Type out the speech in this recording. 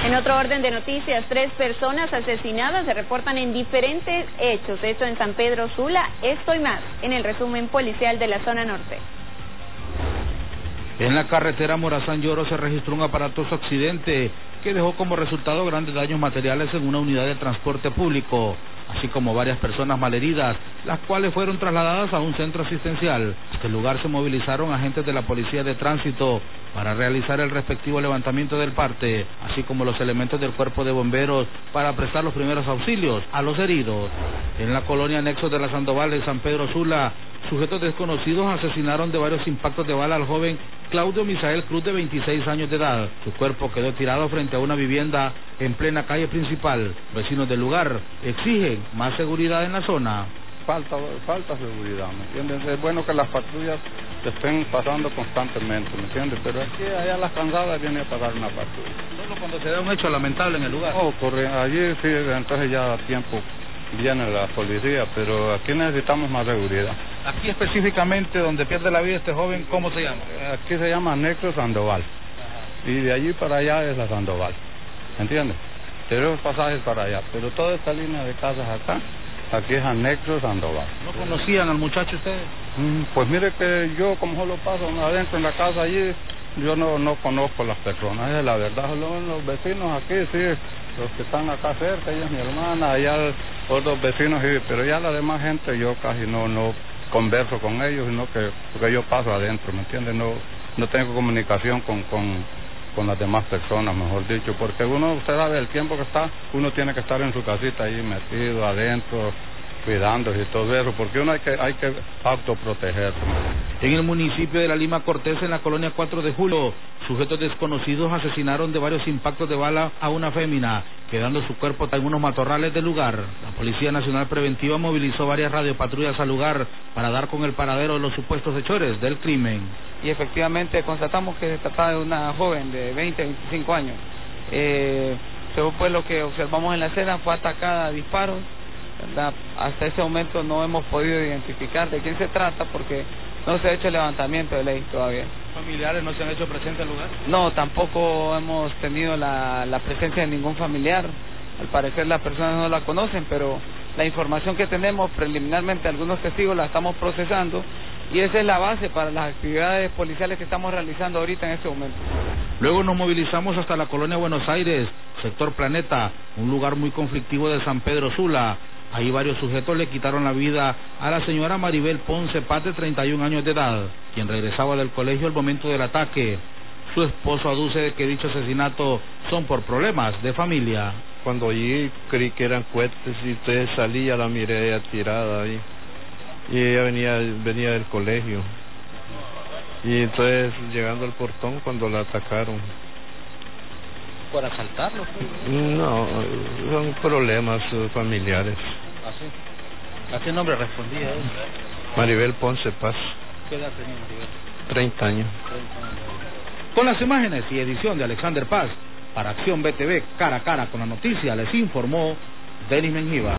En otro orden de noticias, 3 personas asesinadas se reportan en diferentes hechos. Esto en San Pedro Sula. Esto y más en el resumen policial de la zona norte. En la carretera Morazán-Lloro se registró un aparatoso accidente que dejó como resultado grandes daños materiales en una unidad de transporte público, así como varias personas malheridas, las cuales fueron trasladadas a un centro asistencial. En este lugar se movilizaron agentes de la Policía de Tránsito para realizar el respectivo levantamiento del parte, así como los elementos del Cuerpo de Bomberos para prestar los primeros auxilios a los heridos. En la colonia Nexos de la Sandoval de San Pedro Sula, sujetos desconocidos asesinaron de varios impactos de bala al joven Claudio Misael Cruz, de 26 años de edad. Su cuerpo quedó tirado frente a una vivienda en plena calle principal. Vecinos del lugar exigen más seguridad en la zona. Falta seguridad, ¿me entiendes? Es bueno que las patrullas estén pasando constantemente, ¿me entiendes? Pero aquí, allá a las cansadas viene a pasar una patrulla. Solo cuando se da un hecho lamentable en el lugar. Ocurre, allí sí, entonces ya a tiempo viene la policía, pero aquí necesitamos más seguridad. Aquí específicamente donde pierde la vida este joven, ¿cómo se llama? Aquí se llama Nexo Sandoval. Ajá. Y de allí para allá es la Sandoval, ¿entiendes? Tenemos pasajes para allá, pero toda esta línea de casas acá, aquí es Anexo Sandoval. ¿No conocían al muchacho ustedes? Pues mire que yo, como solo paso adentro en la casa allí, yo no conozco las personas, es la verdad. Los vecinos aquí, sí, los que están acá cerca, ella es mi hermana, allá otros vecinos, sí, pero ya la demás gente yo casi no converso con ellos, sino que porque yo paso adentro, ¿me entiendes? No tengo comunicación con las demás personas, mejor dicho, porque usted sabe el tiempo que está, uno tiene que estar en su casita ahí metido adentro, cuidándose y todo eso, porque uno hay que autoprotegerse. En el municipio de La Lima Cortés, en la colonia 4 de Julio, sujetos desconocidos asesinaron de varios impactos de bala a una fémina, quedando su cuerpo en unos matorrales del lugar. La Policía Nacional Preventiva movilizó varias radiopatrullas al lugar para dar con el paradero de los supuestos hechores del crimen. Y efectivamente constatamos que se trataba de una joven de 20-25 años. Según pues lo que observamos en la escena, fue atacada a disparos. Hasta ese momento no hemos podido identificar de quién se trata porque no se ha hecho el levantamiento de ley todavía. ¿Familiares no se han hecho presentes al lugar? No, tampoco hemos tenido la presencia de ningún familiar. Al parecer las personas no la conocen, pero la información que tenemos preliminarmente, algunos testigos la estamos procesando y esa es la base para las actividades policiales que estamos realizando ahorita en este momento. Luego nos movilizamos hasta la colonia Buenos Aires, sector Planeta, un lugar muy conflictivo de San Pedro Sula. Ahí varios sujetos le quitaron la vida a la señora Maribel Ponce Paz, de 31 años de edad, quien regresaba del colegio al momento del ataque. Su esposo aduce de que dicho asesinato son por problemas de familia. Cuando allí creí que eran cohetes y entonces salí, ya la miré ella tirada ahí. Y ella venía del colegio. Y entonces llegando al portón cuando la atacaron. ¿Por asaltarlo? No, son problemas familiares. ¿Ah, sí? ¿A qué nombre respondía él? Maribel Ponce Paz. ¿Qué edad tenía Maribel? 30 años. Con las imágenes y edición de Alexander Paz, para Acción BTV, cara a cara con la noticia, les informó Denis Menjiva.